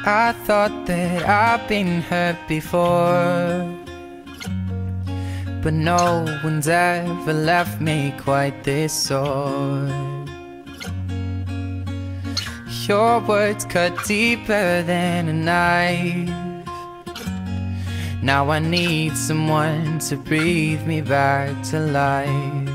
I thought that I've been hurt before, but no one's ever left me quite this sore. Your words cut deeper than a knife. Now I need someone to breathe me back to life.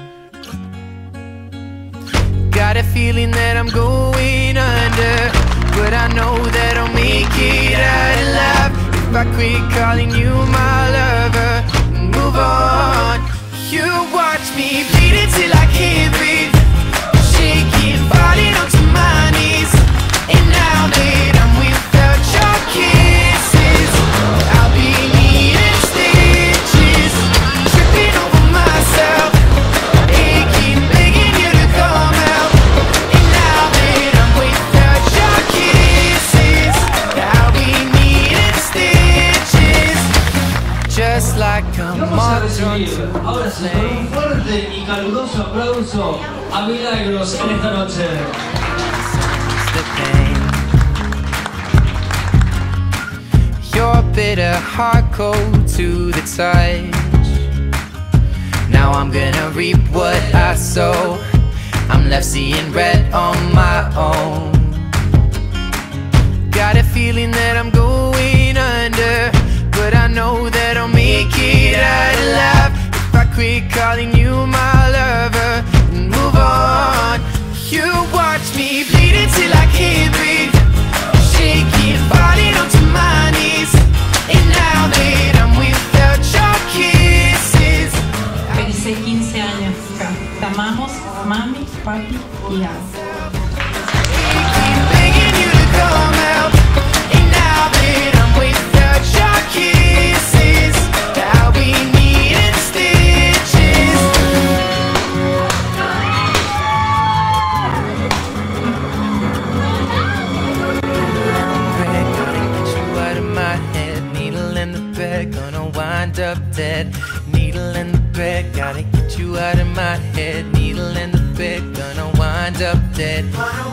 Got a feeling that I'm going under, but I know that I'll make it out alive if I quit calling you my lover and move on. You watch me bleed until I can't breathe, shaking, falling onto my knees. And now that I'm without your kisses, I'll be needing stitches, tripping over myself, aching, begging you to come out. And now that I'm without your kisses, I'll be needing stitches, just like a moth drawn to the flame. Un fuerte y caluroso aplauso a Milagros en esta noche. Your bitter heart cold to the touch. Now I'm gonna reap what I sow. I'm left seeing red on my own. Got a feeling that I'm going under, but I know that I'll make it out alive if I quit calling you my lover and move on. You watch me bleed until I can't breathe, shaking, falling onto my knees. And now that I'm without your kisses. Felices 15 años, te amamos, mami, papi y Gabo. Begging you to come out. And now that I'm without your kisses, I'll be needing stitches. Gonna wind up dead. Needle in the bed, gotta get you out of my head. Needle in the bed, gonna wind up dead.